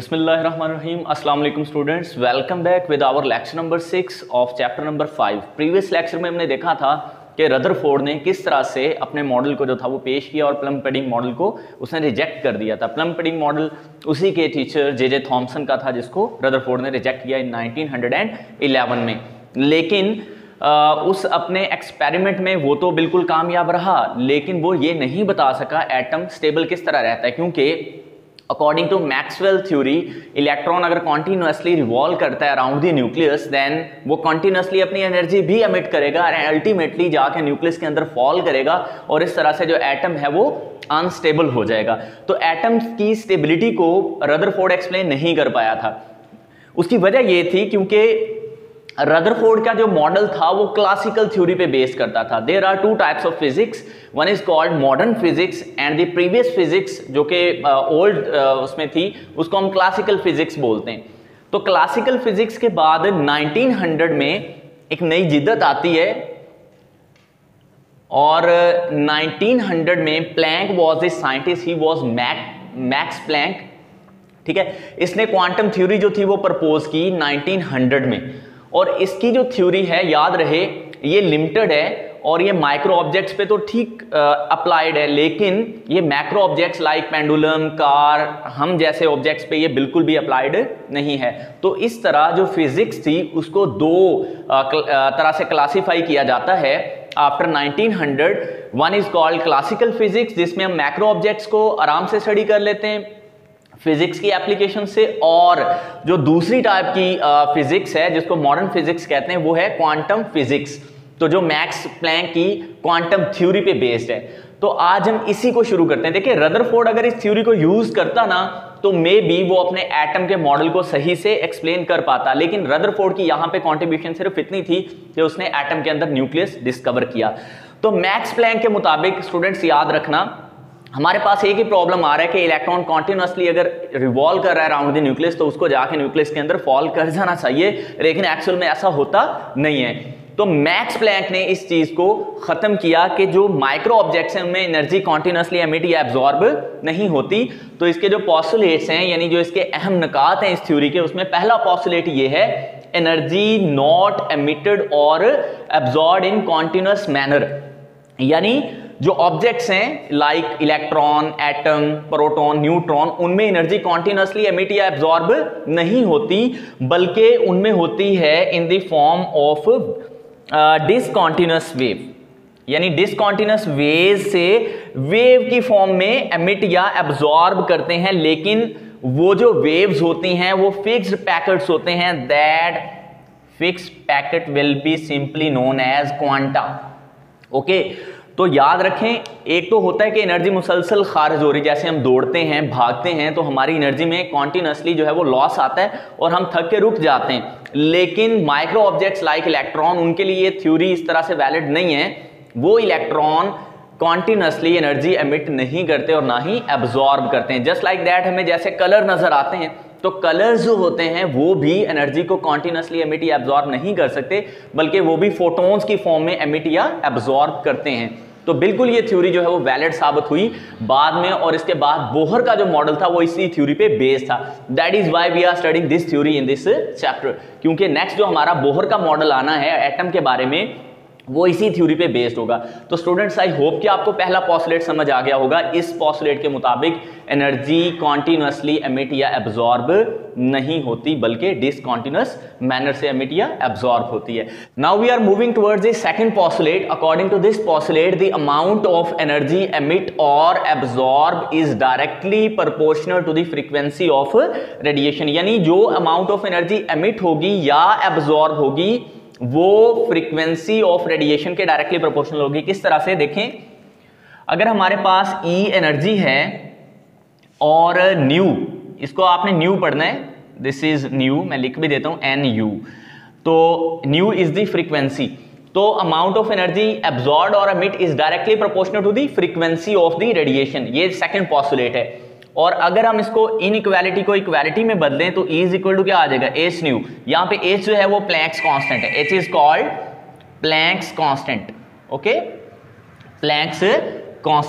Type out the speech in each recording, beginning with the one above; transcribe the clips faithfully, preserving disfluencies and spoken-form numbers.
बिस्मिल्लाहिर्रहमानिर्रहीम अस्सलाम वालेकुम students, welcome back with our lecture number six of chapter number five. Previous lecture में हमने देखा था कि रदरफोर्ड ने किस तरह से अपने मॉडल को जो था वो पेश किया और प्लम पेडिंग मॉडल को उसने रिजेक्ट कर दिया था। प्लम पेडिंग मॉडल उसी के टीचर जे जे थॉमसन का था जिसको रदरफोर्ड ने रिजेक्ट किया इन नाइनटीन इलेवन में। लेकिन आ, उस अपने एक्सपेरिमेंट में वो तो बिल्कुल कामयाब रहा, लेकिन वो ये नहीं बता सका एटम स्टेबल किस तरह रहता है, क्योंकि according to Maxwell theory electron अगर कॉन्टिन्यूसली रिवॉल्व करता है अराउंड द न्यूक्लियस देन वो कॉन्टिन्यूसली अपनी एनर्जी भी एमिट करेगा और अल्टीमेटली जाके न्यूक्लियस के अंदर फॉल करेगा और इस तरह से जो एटम है वो अनस्टेबल हो जाएगा। तो एटम की स्टेबिलिटी को रदरफोर्ड एक्सप्लेन नहीं कर पाया था। उसकी वजह ये थी क्योंकि रदरफोर्ड का जो मॉडल था वो क्लासिकल थ्योरी पे बेस करता था। There are two types of physics, one is called modern physics and the previous physics जो कि ओल्ड uh, uh, उसमें थी उसको हम क्लासिकल फिजिक्स बोलते हैं। तो क्लासिकल फिजिक्स के बाद नाइनटीन हंड्रेड में एक नई जिद्दत आती है और नाइनटीन हंड्रेड में Planck was the scientist, he was Max Planck, ठीक है। इसने क्वांटम थ्योरी जो थी वो प्रपोज की नाइनटीन हंड्रेड में और इसकी जो थ्योरी है याद रहे ये लिमिटेड है और ये माइक्रो ऑब्जेक्ट्स पे तो ठीक अप्लाइड है, लेकिन ये macro objects like pendulum, car, हम जैसे ऑब्जेक्ट्स पे ये बिल्कुल भी अप्लाइड नहीं है। तो इस तरह जो फिजिक्स थी उसको दो आ, तरह से क्लासिफाई किया जाता है after nineteen hundred. One is called classical physics जिसमें हम मैक्रो ऑब्जेक्ट्स को आराम से स्टडी कर लेते हैं फिजिक्स की एप्लीकेशन से, और जो दूसरी टाइप की फिजिक्स है जिसको मॉडर्न फिजिक्स कहते हैं वो है क्वांटम फिजिक्स, तो जो मैक्स प्लैंक की क्वांटम थ्योरी पे बेस्ड है। तो आज हम इसी को शुरू करते हैं। देखिए रदरफोर्ड अगर इस थ्योरी को यूज करता ना तो मे बी वो अपने एटम के मॉडल को सही से एक्सप्लेन कर पाता, लेकिन रदरफोर्ड की यहाँ पे कॉन्ट्रीब्यूशन सिर्फ इतनी थी कि उसने एटम के अंदर न्यूक्लियस डिस्कवर किया। तो मैक्स प्लैंक के मुताबिक स्टूडेंट्स याद रखना हमारे पास एक ही प्रॉब्लम आ रहा है कि इलेक्ट्रॉन कॉन्टिन्यूसली अगर रिवॉल्व कर रहा है अराउंड द न्यूक्लियस तो उसको जाके न्यूक्लियस के अंदर फॉल कर जाना चाहिए, लेकिन एक्चुअल में ऐसा होता नहीं है। तो मैक्स प्लैंक ने इस चीज को खत्म किया कि जो माइक्रो ऑब्जेक्ट्स हैं उनमें एनर्जी कॉन्टिन्यूसली एमिट या एब्जॉर्ब नहीं होती। तो इसके जो पॉस्टुलेट्स हैं यानी जो इसके अहम निकात हैं इस थ्योरी के, उसमें पहला पॉस्टुलेट ये है एनर्जी नॉट एमिटेड और एब्जॉर्ब इन कॉन्टिन्यूअस मैनर, यानी जो ऑब्जेक्ट्स हैं like electron, atom, proton, neutron, उनमें एनर्जी कॉन्टिन्यूसली एमिट या एब्जॉर्ब नहीं होती बल्कि उनमें होती है in the form of discontinuous wave, यानी डिसकॉन्टिन्यूअस वेव से वेव की फॉर्म में एमिट या एब्जॉर्ब करते हैं, लेकिन वो जो वेव्स होती हैं वो फिक्स्ड पैकेट्स होते हैं। That fixed packet will be simply known as quanta. Okay, तो याद रखें एक तो होता है कि एनर्जी मुसलसल खारिज हो रही, जैसे हम दौड़ते हैं, भागते हैं तो हमारी एनर्जी में कॉन्टिन्यूसली जो है वो लॉस आता है और हम थक के रुक जाते हैं, लेकिन माइक्रो ऑब्जेक्ट्स लाइक इलेक्ट्रॉन उनके लिए ये थ्योरी इस तरह से वैलिड नहीं है। वो इलेक्ट्रॉन कॉन्टिन्यूसली एनर्जी एमिट नहीं करते और ना ही एब्जॉर्ब करते हैं। जस्ट लाइक दैट हमें जैसे कलर नजर आते हैं तो कलर्स जो होते हैं वो भी एनर्जी को कॉन्टिन्यूसली एमिट या एब्जॉर्ब नहीं कर सकते बल्कि वो भी फोटोन्स की फॉर्म में एमिट या एब्जॉर्ब करते हैं। तो बिल्कुल ये थ्योरी जो है वो वैलिड साबित हुई बाद में, और इसके बाद बोहर का जो मॉडल था वो इसी थ्योरी पे बेस्ड था। That is why we are studying this theory in this chapter, क्योंकि नेक्स्ट जो हमारा बोहर का मॉडल आना है एटम के बारे में वो इसी थ्योरी पे बेस्ड होगा। तो स्टूडेंट्स आई होप कि आपको पहला पॉस्टुलेट समझ आ गया होगा। इस पॉस्टुलेट के मुताबिक एनर्जी कॉन्टिन्यूसली एमिट या एब्जॉर्ब नहीं होती बल्कि डिसकॉन्टिन्यूअस मैनर से एमिट या एब्जॉर्ब होती है। Now we are moving towards the second postulate. According to this postulate the amount of energy emit और absorb is directly proportional to the frequency of radiation, यानी जो अमाउंट ऑफ एनर्जी एमिट होगी या absorb होगी वो frequency of radiation के directly proportional होगी। किस तरह से देखें, अगर हमारे पास E एनर्जी है और न्यू, इसको आपने न्यू पढ़ना है, दिस इज न्यू, मैं लिख भी देता हूं एन यू, तो न्यू इज द फ्रीक्वेंसी। तो अमाउंट ऑफ एनर्जी एब्जॉर्ब और emit is directly proportional to the frequency of the radiation, ये सेकंड पॉस्टुलेट है। और अगर हम इसको इनइक्वालिटी को इक्वालिटी में बदलें तो E इज इक्वल टू क्या आ जाएगा, एच न्यू। यहाँ पे H जो है वो प्लैंक्स कांस्टेंट है, H is called Planck's constant. Okay, Planck's constant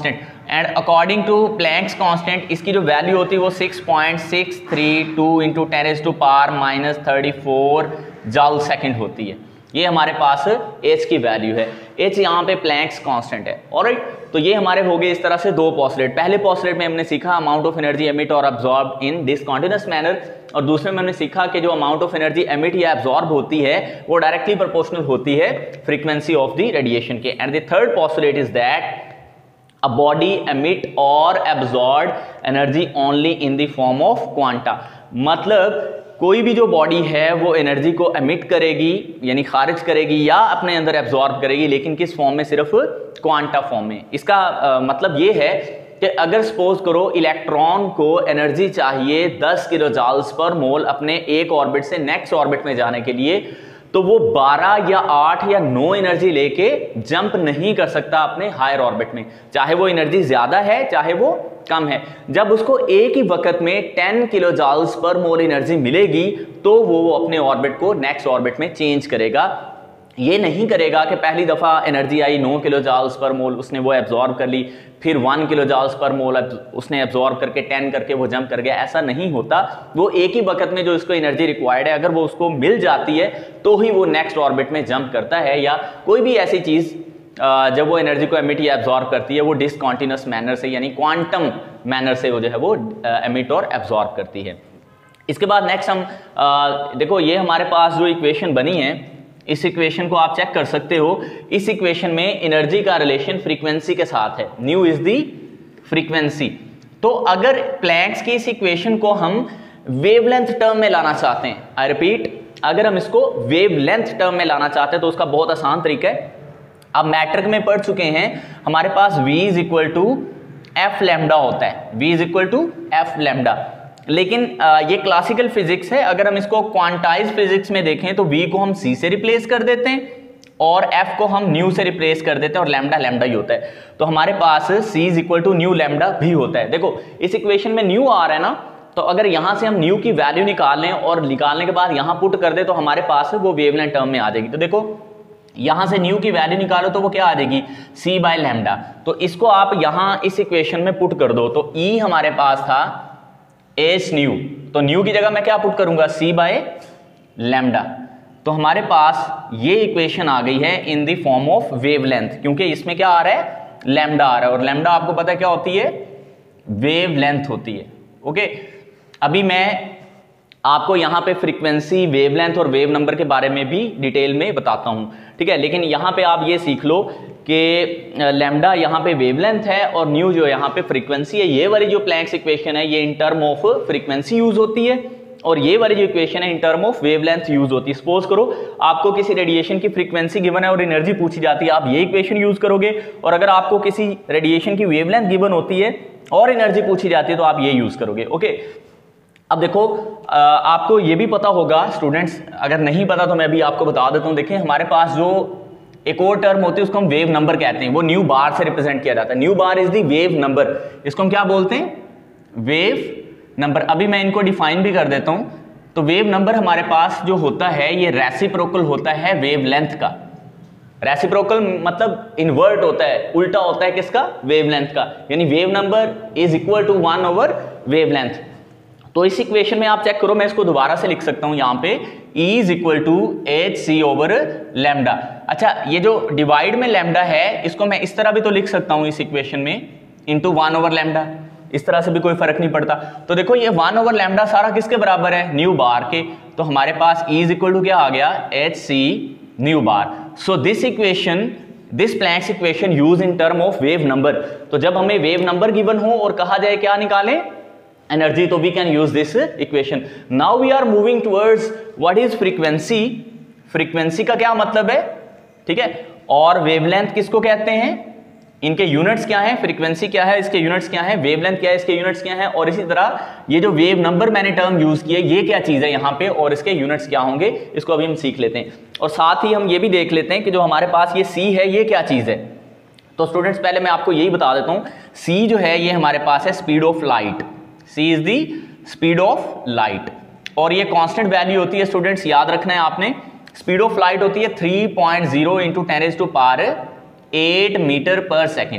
and according to Planck's constant इसकी जो वैल्यू होती है वो six point six three two into ten raise to power minus thirty four joule second होती है। ये हमारे पास H की वैल्यू है, H यहाँ पे प्लैंक्स कांस्टेंट है। ऑलराइट, तो ये हमारे हो गए इस तरह से दो पोस्टुलेट। पहले पोस्टुलेट में हमने सीखा अमाउंट ऑफ एनर्जी एमिट और अब्सॉर्ब इन डिसकंटिन्यूअस मैनर, और दूसरे में हमने सीखा कि जो अमाउंट ऑफ एनर्जी एमिट या एब्सॉर्ब होती है वो डायरेक्टली प्रोपोर्शनल होती है फ्रीक्वेंसी ऑफ द रेडिएशन के। And the third postulate is that a body emit or absorb energy only in the form of quanta। मतलब कोई भी जो बॉडी है वो एनर्जी को एमिट करेगी यानी खारिज करेगी या अपने अंदर एब्जॉर्ब करेगी, लेकिन किस फॉर्म में? सिर्फ क्वांटा फॉर्म में। इसका आ, मतलब ये है कि अगर सपोज करो इलेक्ट्रॉन को एनर्जी चाहिए दस किलो जॉल्स पर मोल अपने एक ऑर्बिट से नेक्स्ट ऑर्बिट में जाने के लिए, तो वो बारह या आठ या नौ एनर्जी लेके जंप नहीं कर सकता अपने हायर ऑर्बिट में, चाहे वो एनर्जी ज्यादा है चाहे वो कम है। जब उसको एक ही वक्त में टेन किलो जॉल्स पर मोल एनर्जी मिलेगी तो वो अपने ऑर्बिट को नेक्स्ट ऑर्बिट में चेंज करेगा। ये नहीं करेगा कि पहली दफा एनर्जी आई नौ किलो जॉल्स पर मोल, उसने वो एब्जॉर्ब कर ली, फिर one kilo joules per mole उसने एब्जॉर्ब करके टेन करके वो जंप कर गया। ऐसा नहीं होता। वो एक ही वक्त में जो इसको एनर्जी रिक्वायर्ड है अगर वो उसको मिल जाती है तो ही वो नेक्स्ट ऑर्बिट में जंप करता है, या कोई भी ऐसी चीज जब वो एनर्जी को एमिट या एब्जॉर्ब करती है वो डिसकंटिन्यूअस मैनर से यानी क्वांटम मैनर से वो जो है वो एमिट और एब्जॉर्ब करती है। इसके बाद नेक्स्ट हम आ, देखो ये हमारे पास जो इक्वेशन बनी है इस इक्वेशन को आप चेक कर सकते हो। इस इक्वेशन में एनर्जी का रिलेशन फ्रीक्वेंसी के साथ है, न्यू इज दी फ्रीक्वेंसी। तो अगर प्लैंक्स की इस इक्वेशन को हम वेवलेंथ टर्म में लाना चाहते हैं, आई रिपीट, अगर हम इसको वेवलेंथ टर्म में लाना चाहते हैं तो उसका बहुत आसान तरीका है। अब मैट्रिक में पढ़ चुके हैं, हमारे पास V is equal to f lambda होता है, V is equal to f lambda. लेकिन आ, ये क्लासिकल फिजिक्स है। अगर हम इसको क्वांटाइज फिजिक्स में देखें तो V को हम C से रिप्लेस कर देते हैं और F को हम न्यू से रिप्लेस कर देते हैं और लैम्डा लैम्डा ही होता है। तो हमारे पास C is equal to nu lambda भी होता है। देखो इस इक्वेशन में न्यू आ रहा है ना, तो अगर यहां से हम न्यू की वैल्यू निकाल लें और निकालने के बाद यहां पुट कर दे तो हमारे पास वो वेवलेंथ टर्म में आ जाएगी। तो देखो यहां से न्यू की वैल्यू निकालो तो वो क्या आ जाएगी? C by lambda. तो इसको आप यहां इस इक्वेशन में पुट कर दो तो E हमारे पास था एच न्यू, तो न्यू की जगह मैं क्या पुट करूंगा? C by lambda. तो हमारे पास ये इक्वेशन आ गई है in the form of wavelength, क्योंकि इसमें क्या आ रहा है? लैम्डा आ रहा है, और लैम्डा आपको पता है क्या होती है? वेवलेंथ होती है। ओके, अभी मैं आपको यहाँ पे फ्रीक्वेंसी, वेवलेंथ और वेव नंबर के बारे में भी डिटेल में बताता हूँ, ठीक है। लेकिन यहाँ पे आप ये सीख लो कि लैम्डा यहाँ पे वेवलेंथ है और न्यू जो यहाँ पे फ्रीक्वेंसी है। ये वाली जो प्लैंक्स इक्वेशन है ये in term of frequency use होती है और ये वाली जो इक्वेशन है in term of wavelength use होती है। सपोज करो आपको किसी रेडिएशन की फ्रीक्वेंसी गिवन है और एनर्जी पूछी जाती है, आप ये इक्वेशन यूज करोगे, और अगर आपको किसी रेडिएशन की वेवलेंथ गिवन होती है और एनर्जी पूछी जाती है तो आप ये यूज करोगे। ओके, अब देखो आपको ये भी पता होगा स्टूडेंट्स, अगर नहीं पता तो मैं भी आपको बता देता हूँ। देखें हमारे पास जो एक और टर्म होती है उसको हम वेव नंबर कहते हैं, वो न्यू बार से रिप्रेजेंट किया जाता है। Nu bar is the wave number, इसको हम क्या बोलते हैं? Wave number. अभी मैं इनको डिफाइन भी कर देता हूं। तो वेव नंबर हमारे पास जो होता है ये रेसिप्रोकल होता है वेवलेंथ का। रेसिप्रोकल मतलब इन्वर्ट होता है, उल्टा होता है किसका? वेवलेंथ का। यानी wave number is equal to one over wavelength. तो इस इक्वेशन में आप चेक करो, मैं इसको दोबारा से लिख सकता हूं यहां पे E is equal to h c over lambda. अच्छा, ये जो डिवाइड में लैम्डा है इसको मैं इस तरह भी तो लिख सकता हूं इस इक्वेशन में, इंटू वन ओवर लैम्डा। इस तरह से भी कोई फर्क नहीं पड़ता। तो देखो ये वन ओवर लैम्डा सारा किसके बराबर है? न्यू बार के। तो हमारे पास E इज इक्वल टू क्या आ गया? H C nu bar. So this equation, this Planck's equation use in term of wave number. तो जब हमें वेव नंबर गिवन हो और कहा जाए क्या निकालें? एनर्जी, तो we can use this equation. Now we are moving towards what is frequency. Frequency का क्या मतलब है, ठीक है, और वेवलेंथ किसको कहते हैं, इनके यूनिट्स क्या हैं? फ्रीक्वेंसी क्या है, इसके यूनिट्स क्या हैं? वेवलेंथ क्या है, इसके यूनिट्स क्या हैं? और इसी तरह ये जो वेव नंबर मैंने टर्म यूज किया ये क्या चीज है यहाँ पे और इसके यूनिट्स क्या होंगे, इसको अभी हम सीख लेते हैं। और साथ ही हम ये भी देख लेते हैं कि जो हमारे पास ये सी है ये क्या चीज है। तो स्टूडेंट्स पहले मैं आपको यही बता देता हूँ, सी जो है ये हमारे पास है speed of light. C is the speed of light और ये कांस्टेंट वैल्यू होती है स्टूडेंट्स, याद रखना है आपने। स्पीड ऑफ लाइट होती है three point zero into ten raise to power eight metre पर second.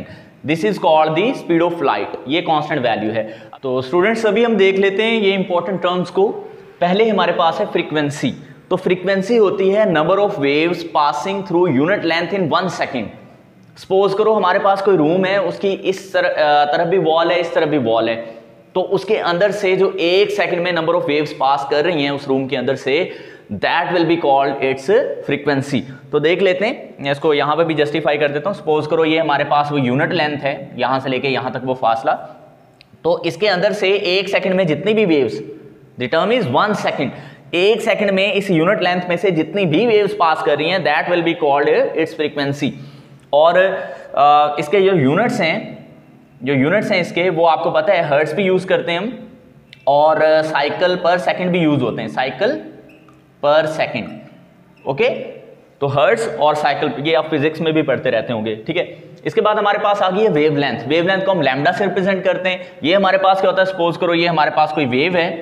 This is called the speed of light, ये कांस्टेंट वैल्यू है। तो स्टूडेंट्स अभी हम देख लेते हैं ये इंपॉर्टेंट टर्म्स को। पहले हमारे पास है फ्रीक्वेंसी। तो फ्रीक्वेंसी होती है number of waves passing through unit length in one second. Suppose करो हमारे पास कोई रूम है, उसकी इस तरफ भी वॉल है, इस तरफ भी वॉल है, तो उसके अंदर से जो एक सेकंड में नंबर ऑफ वेव्स पास कर रही हैं उस रूम के अंदर से, that will be called its frequency. तो देख लेते हैं, इसको यहां पे भी जस्टिफाई कर देता हूं। सपोज करो ये हमारे पास वो यूनिट लेंथ है, यहां से लेके यहां तक वो फासला, तो इसके अंदर से एक सेकंड में जितनी भी waves, the term is one second, एक सेकंड में इस यूनिट लेंथ में से जितनी भी वेव्स पास कर रही हैं, that will be called its frequency. और आ, इसके जो यूनिट्स हैं जो यूनिट्स हैं इसके, वो आपको पता है हर्ट्ज भी यूज करते हैं हम, और साइकिल पर सेकंड भी यूज होते हैं, साइकिल पर सेकंड। ओके, तो हर्ट्ज और साइकिल, ये आप फिजिक्स में भी पढ़ते रहते होंगे, ठीक है। इसके बाद हमारे पास आ गई है वेवलेंथ। वेवलेंथ को हम लैम्डा से रिप्रेजेंट करते हैं। ये हमारे पास क्या होता है, सपोज करो ये हमारे पास कोई वेव है,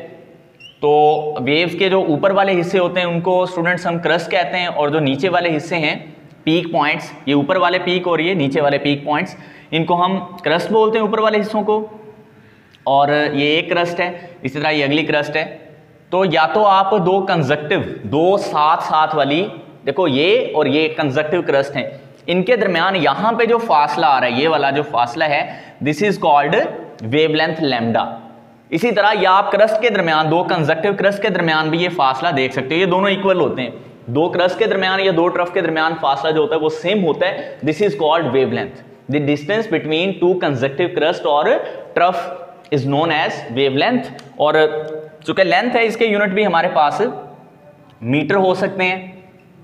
तो वेव्स के जो ऊपर वाले हिस्से होते हैं उनको स्टूडेंट्स हम क्रस्ट कहते हैं, और जो नीचे वाले हिस्से हैं पीक पॉइंट्स, ये ऊपर वाले पीक और ये नीचे वाले पीक पॉइंट्स, इनको हम क्रस्ट बोलते हैं ऊपर वाले हिस्सों को। और ये एक क्रस्ट है, इसी तरह ये अगली क्रस्ट है। तो या तो आप दो कंजक्टिव, दो साथ साथ वाली, देखो ये और ये कंजक्टिव क्रस्ट हैं, इनके दरमियान यहां पे जो फासला आ रहा है, ये वाला जो फासला है, this is called wavelength lambda. इसी तरह या आप क्रस्ट के दरमियान, दो कंजक्टिव क्रस्ट के दरमियान भी ये फासला देख सकते हो, ये दोनों इक्वल होते हैं। दो क्रस्ट के दरमियान या दो ट्रफ के दरमियान फासला जो होता है वो सेम होता है, this is called wavelength. The distance between two conjunctive crest और trough is known as wavelength. और चूंकि लेंथ है, इसके यूनिट भी हमारे पास मीटर हो सकते हैं,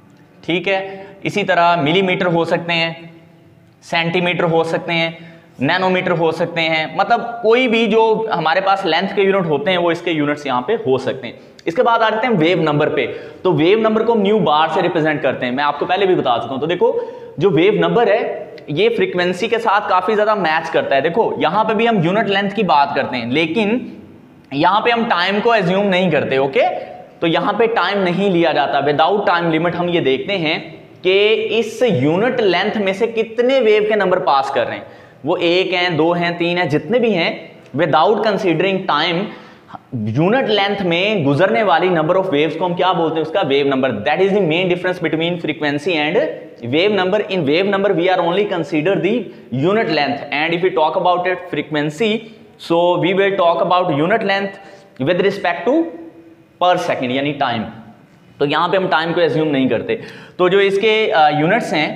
ठीक है। इसी तरह मिलीमीटर हो सकते हैं, सेंटीमीटर हो सकते हैं, नैनोमीटर हो सकते हैं, मतलब कोई भी जो हमारे पास लेंथ के यूनिट होते हैं वो इसके यूनिट्स यहाँ पे हो सकते हैं। इसके बाद आ जाते हैं वेव नंबर पे। तो वेव नंबर को न्यू बार से रिप्रेजेंट करते हैं, मैं आपको पहले भी बता चुका हूं। तो देखो जो वेव नंबर है ये फ्रीक्वेंसी के साथ काफी ज्यादा मैच करता है। देखो यहां पे भी हम यूनिट लेंथ की बात करते हैं, लेकिन यहां पे हम टाइम को एज्यूम नहीं करते। ओके, तो यहां पे टाइम नहीं लिया जाता, विदाउट टाइम लिमिट हम ये देखते हैं कि इस यूनिट लेंथ में से कितने वेव के नंबर पास कर रहे हैं, वो एक हैं, दो हैं, तीन हैं, जितने भी हैं, without considering time, unit length में गुजरने वाली नंबर ऑफ वेव्स को हम क्या बोलते हैं, उसका wave number. That is the main difference between frequency and wave number. In wave number we are only consider the unit length, and if we talk about it frequency, so we will talk about unit length with respect to per second, यानी time. तो यहां पे हम time को assume नहीं करते। तो जो इसके यूनिट्स हैं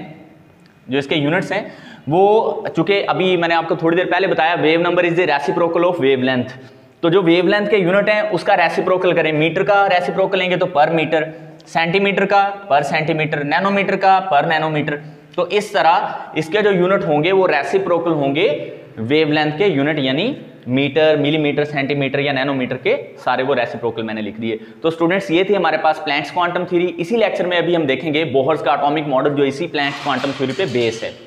जो इसके यूनिट्स हैं वो, चूंकि अभी मैंने आपको थोड़ी देर पहले बताया, wave number is the reciprocal of wavelength. तो जो वेवलेंथ के यूनिट हैं उसका रेसिप्रोकल करें, मीटर का रेसिप्रोकल लेंगे तो पर मीटर, सेंटीमीटर का पर सेंटीमीटर, नैनोमीटर का पर नैनोमीटर। तो इस तरह इसके जो यूनिट होंगे वो रेसिप्रोकल होंगे वेवलेंथ के यूनिट, यानी मीटर, मिलीमीटर, सेंटीमीटर या नैनोमीटर के सारे वो रेसिप्रोकल मैंने लिख दिए। तो स्टूडेंट्स ये थी हमारे पास प्लैंक्स क्वांटम थ्योरी। इसी लेक्चर में अभी हम देखेंगे बोहर्स का एटॉमिक मॉडल, जो इसी प्लैंक्स क्वांटम थ्योरी पे बेस है।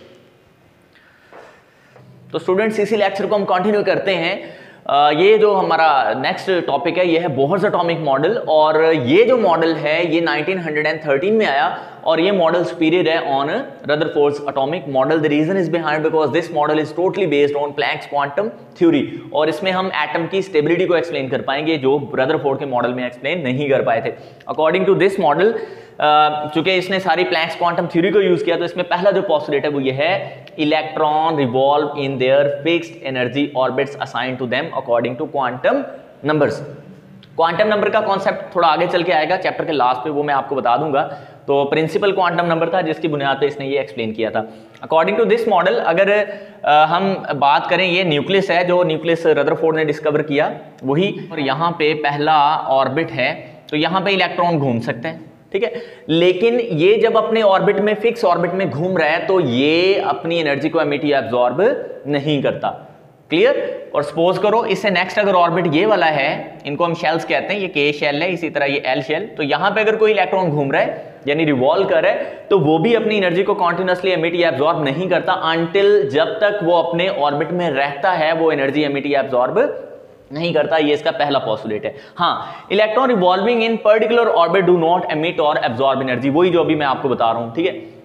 तो स्टूडेंट्स इसी लेक्चर को हम कंटिन्यू करते हैं। Uh, ये जो हमारा नेक्स्ट टॉपिक है ये है बोहर्स एटॉमिक मॉडल, और ये जो मॉडल है ये नाइनटीन थर्टीन में आया, और ये मॉडल सुपीरियर है on Rutherford's atomic model. The reason is behind because this model is totally based on Planck's quantum theory, और इसमें हम एटम की स्टेबिलिटी को एक्सप्लेन कर पाएंगे जो रदरफोर्ड के मॉडल में एक्सप्लेन नहीं कर पाए थे। अकॉर्डिंग टू दिस मॉडल, चूंकि इसने सारी प्लैंक्स क्वांटम थ्योरी को यूज किया, तो इसमें पहला जो पॉस्टुलेट है वो ये है, electron revolve in their fixed energy orbits assigned to them according to quantum numbers. Quantum number का कॉन्सेप्ट थोड़ा आगे चल के आएगा चैप्टर के लास्ट पे, वो मैं आपको बता दूंगा। तो प्रिंसिपल क्वांटम नंबर था जिसकी बुनियाद पे इसने ये एक्सप्लेन किया था। अकॉर्डिंग टू दिस मॉडल, अगर आ, हम बात करें, ये न्यूक्लियस है जो न्यूक्लियस रदरफोर्ड ने डिस्कवर किया वही, और यहाँ पे पहला ऑर्बिट है, तो यहाँ पे इलेक्ट्रॉन घूम सकते हैं, ठीक है। लेकिन ये जब अपने ऑर्बिट में, फिक्स ऑर्बिट में घूम रहा है, तो ये अपनी एनर्जी को एमिट या एब्जॉर्ब नहीं करता। क्लियर। और सपोज करो इससे नेक्स्ट अगर ऑर्बिट ये वाला है, इनको हम शेल्स कहते हैं, ये के शेल है, इसी तरह ये एल शेल, तो यहां पे अगर कोई इलेक्ट्रॉन घूम रहा है यानी रिवॉल्व कर रहा है, तो वो भी अपनी एनर्जी को कॉन्टिन्यूसली एमिट या एब्जॉर्ब नहीं करता, अनटिल जब तक वो अपने ऑर्बिट में रहता है वो एनर्जी एमिट या एब्जॉर्ब नहीं करता। ये इसका पहला पॉस्टुलेट है। हाँ, electron revolving in particular orbit do not emit और एब्जॉर्ब एनर्जी, वही जो अभी मैं आपको बता रहा हूं, ठीक है।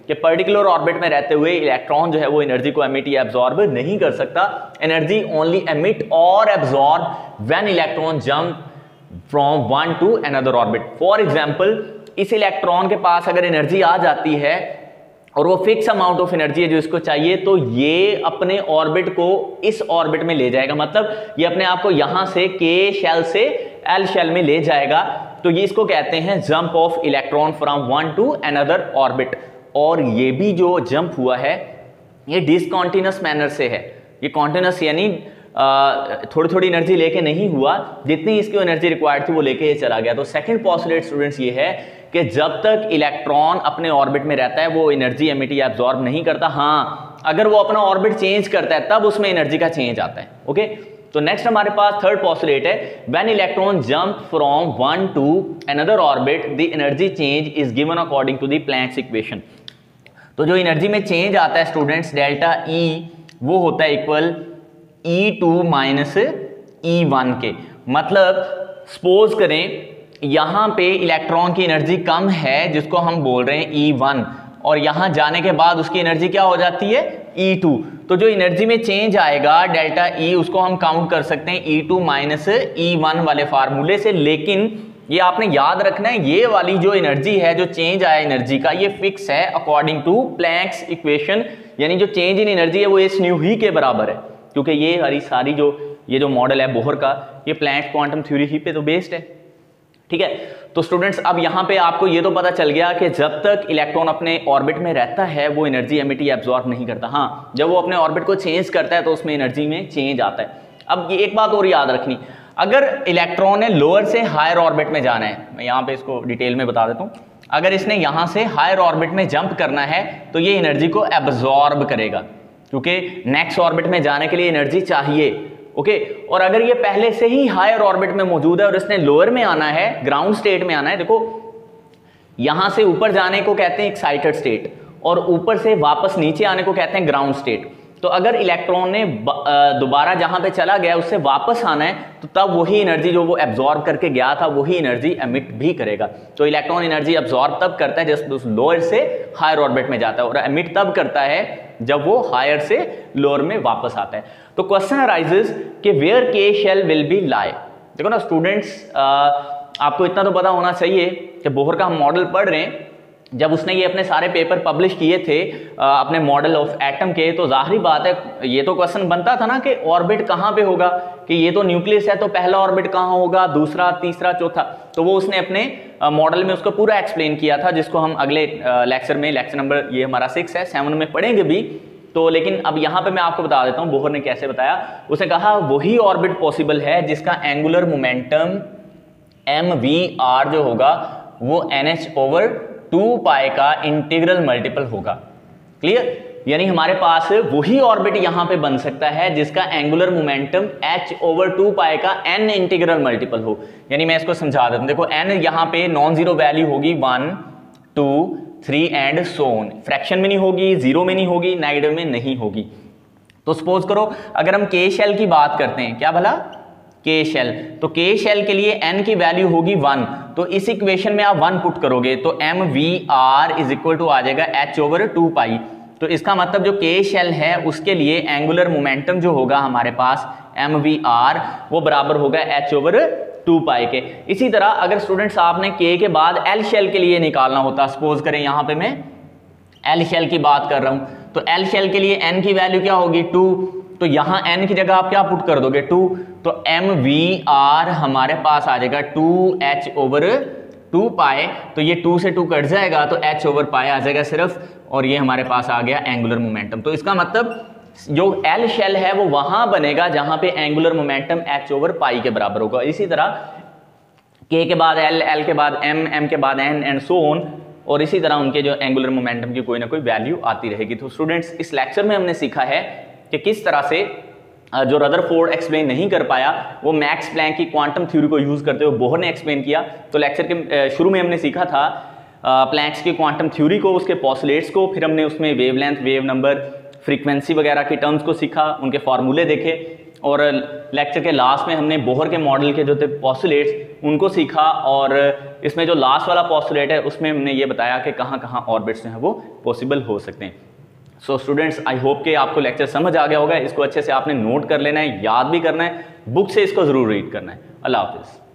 कि पर्टिकुलर ऑर्बिट में रहते हुए इलेक्ट्रॉन जो है वो एनर्जी को एमिट या एब्जॉर्ब नहीं कर सकता। एनर्जी ओनली एमिट और absorb when electron jump from one to another orbit. For example, इस इलेक्ट्रॉन के पास अगर एनर्जी आ जाती है और वो फिक्स अमाउंट ऑफ एनर्जी है जो इसको चाहिए, तो ये अपने ऑर्बिट को इस ऑर्बिट में ले जाएगा, मतलब ये अपने आप को यहां से के शेल से एल शेल में ले जाएगा। तो ये इसको कहते हैं jump of electron from one to another orbit. और ये भी जो जंप हुआ है ये डिसकंटीन्यूअस मैनर से है, ये कॉन्टिन्यूअस यानी थोड़ी थोड़ी एनर्जी लेके नहीं हुआ, जितनी इसकी एनर्जी रिक्वायर्ड थी वो लेके ये चला गया। तो सेकंड पॉस्टुलेट स्टूडेंट्स ये है कि जब तक इलेक्ट्रॉन अपने ऑर्बिट में रहता है वो एनर्जी एमिट या एब्जॉर्ब नहीं करता। हाँ, अगर वो अपना ऑर्बिट चेंज करता है तब उसमें एनर्जी का चेंज आता है। ओके, तो नेक्स्ट हमारे पास थर्ड पॉस्टुलेट है, when electron jump from one to another orbit the energy change is given according to the Planck's equation. तो जो एनर्जी में चेंज आता है स्टूडेंट्स, डेल्टा ई, वो होता है equal E two minus E one के। मतलब सपोज करें यहां पे इलेक्ट्रॉन की एनर्जी कम है जिसको हम बोल रहे हैं ई वन, और यहां जाने के बाद उसकी एनर्जी क्या हो जाती है ई टू। तो जो एनर्जी में चेंज आएगा डेल्टा ई, उसको हम काउंट कर सकते हैं E two minus E one वाले फार्मूले से। लेकिन ये आपने याद रखना है, ये वाली जो एनर्जी है, जो चेंज आया एनर्जी का, ये फिक्स है अकॉर्डिंग टू प्लैंक्स इक्वेशन, यानी जो चेंज इन एनर्जी है वो एस न्यू ही के बराबर है, क्योंकि ये हरी सारी जो ये जो मॉडल है बोहर का, ये प्लैंक्स क्वांटम थ्योरी ही पे तो बेस्ड है। ठीक है, तो स्टूडेंट्स अब यहाँ पे आपको ये तो पता चल गया कि जब तक इलेक्ट्रॉन अपने ऑर्बिट में रहता है वो एनर्जी एमिट या एब्जॉर्ब नहीं करता। हाँ, जब वो अपने ऑर्बिट को चेंज करता है तो उसमें एनर्जी में चेंज आता है। अब ये एक बात और याद रखनी, अगर इलेक्ट्रॉन ने लोअर से हायर ऑर्बिट में जाना है, मैं यहाँ पे इसको डिटेल में बता देता हूँ, अगर इसने यहाँ से हायर ऑर्बिट में जंप करना है तो ये एनर्जी को एब्जॉर्ब करेगा, क्योंकि नेक्स्ट ऑर्बिट में जाने के लिए एनर्जी चाहिए। ओके, और अगर ये पहले से ही हायर ऑर्बिट में मौजूद है और इसने लोअर में आना है, ग्राउंड स्टेट में आना है, देखो यहां से ऊपर जाने को कहते हैं एक्साइटेड स्टेट और ऊपर से वापस नीचे आने को कहते हैं ग्राउंड स्टेट। तो अगर इलेक्ट्रॉन ने दोबारा जहां पे चला गया उससे वापस आना है तो तब वही एनर्जी जो वो एब्जॉर्ब करके गया था वही एनर्जी एमिट भी करेगा। तो इलेक्ट्रॉन एनर्जी एब्जॉर्ब तब करता है जब उस लोअर से हायर ऑर्बिट में जाता है, और एमिट तब करता है जब वो हायर से लोअर में वापस आता है। तो क्वेश्चन अराइजेस कि where K shell will be lie. देखो ना स्टूडेंट्स, आपको इतना तो पता होना चाहिए कि बोहर का हम मॉडल पढ़ रहे हैं, जब उसने ये अपने सारे पेपर पब्लिश किए थे अपने मॉडल ऑफ एटम के, तो जाहिर बात है ये तो क्वेश्चन बनता था ना कि ऑर्बिट कहाँ पे होगा, कि ये तो न्यूक्लियस है तो पहला ऑर्बिट कहाँ होगा, दूसरा, तीसरा, चौथा। तो वो उसने अपने मॉडल में उसको पूरा एक्सप्लेन किया था, जिसको हम अगले लेक्चर में, लेक्चर नंबर ये हमारा सिक्स है, सेवन में पढ़ेंगे भी। तो लेकिन अब यहाँ पे मैं आपको बता देता हूँ बोहर ने कैसे बताया। उसने कहा वही ऑर्बिट पॉसिबल है जिसका angular momentum M V R जो होगा वो N H over two pi का इंटीग्रल मल्टीपल होगा। क्लियर, यानी हमारे पास वही ऑर्बिट यहां पे बन सकता है जिसका angular momentum h over two pi का n इंटीग्रल मल्टीपल हो। यानी मैं इसको समझा देता हूं, देखो n यहां पे नॉन जीरो वैल्यू होगी one two three and so on, fraction में नहीं होगी, जीरो में नहीं होगी, नेगेटिव में नहीं होगी। तो सपोज करो अगर हम के शेल की बात करते हैं, क्या भला के शेल, तो के शेल के लिए n की वैल्यू होगी वन, तो इस इक्वेशन में आप वन पुट करोगे तो M V R is equal to आ जाएगा h ओवर टू पाई। तो इसका मतलब जो के शेल है उसके लिए एंगुलर मोमेंटम जो होगा हमारे पास एम वी आर वो बराबर होगा h ओवर टू पाई के। इसी तरह अगर स्टूडेंट्स आपने के के बाद एल शेल के लिए निकालना होता, सपोज करें यहाँ पे मैं एल शेल की बात कर रहा हूँ, तो एल शेल के लिए n की वैल्यू क्या होगी टू, तो यहाँ n की जगह आप क्या पुट कर दोगे टू, तो एम वी आर हमारे पास आ जाएगा टू एच ओवर टू पाए, तो ये टू से टू कट जाएगा तो h ओवर पाए आ जाएगा सिर्फ, और ये हमारे पास आ गया एंगुलर मोमेंटम। तो इसका मतलब जो एल शेल है वो वहां बनेगा जहां पे angular momentum h over pi के बराबर होगा। इसी तरह k के बाद l, l के बाद m, m के बाद n एंड सो ऑन, और इसी तरह उनके जो एंगुलर मोमेंटम की कोई ना कोई वैल्यू आती रहेगी। तो स्टूडेंट्स इस लेक्चर में हमने सीखा है कि किस तरह से जो रदरफोर्ड एक्सप्लेन नहीं कर पाया वो मैक्स प्लैंक की क्वांटम थ्योरी को यूज करते हुए बोहर ने एक्सप्लेन किया। तो लेक्चर के शुरू में हमने सीखा था प्लैंक्स की क्वांटम थ्योरी को, उसके पॉस्टुलेट्स को, फिर हमने उसमें वेवलेंथ, वेव नंबर, फ्रीक्वेंसी वगैरह के टर्म्स को सीखा, उनके फार्मूले देखे, और लेक्चर के लास्ट में हमने बोहर के मॉडल के जो थे पॉस्टुलेट्स उनको सीखा, और इसमें जो लास्ट वाला पॉस्टुलेट है उसमें हमने ये बताया कि कहाँ कहाँ ऑर्बिट्स जो है वो पॉसिबल हो सकते हैं। सो स्टूडेंट्स, आई होप कि आपको लेक्चर समझ आ गया होगा। इसको अच्छे से आपने नोट कर लेना है, याद भी करना है, बुक से इसको ज़रूर रीड करना है। अल्लाह हाफिज़।